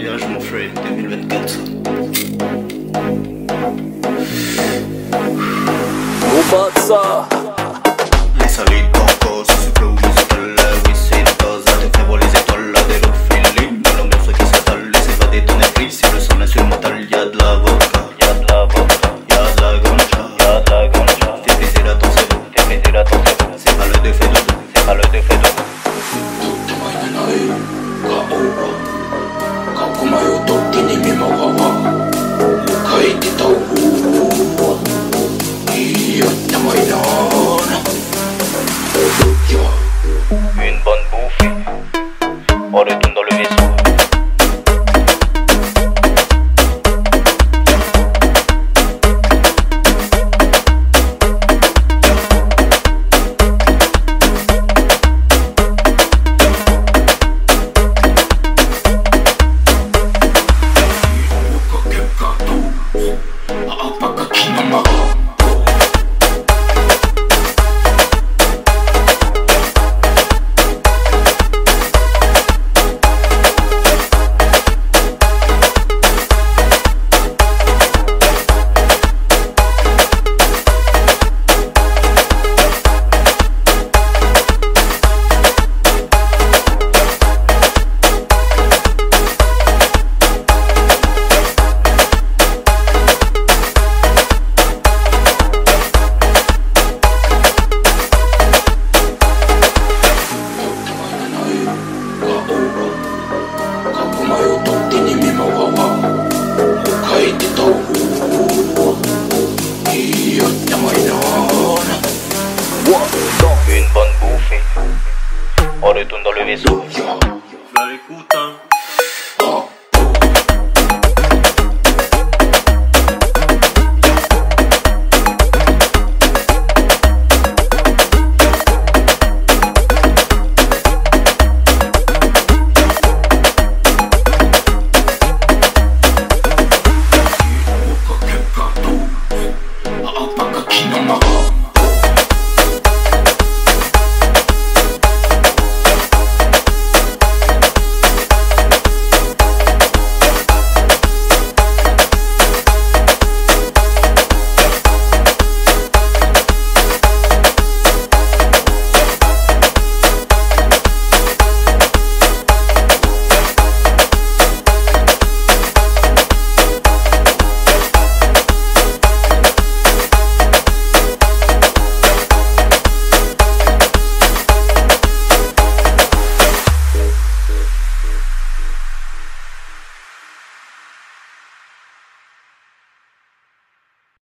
virage mon free 2024. NOBAD XTozZ. Les solides corpos, ce flow musical, oui c'est TozZ. Tes frères les étoiles, des lots feeling. De l'ambiance qui s'étale, laisse évader ton esprit. Si le son instrumental, y'a de la vodka, y'a de la vodka, y'a de la ganja, y'a de la ganja. Fais plaisir à ton cerveau, fais plaisir à ton cerveau. C'est pas le défait de nous, c'est pas le défait de nous. Une bonne bouffée, on retourne dans le vaisseau. Une bonne bouffée, on retourne dans le vaisseau. Là l'écoute hein. Apakah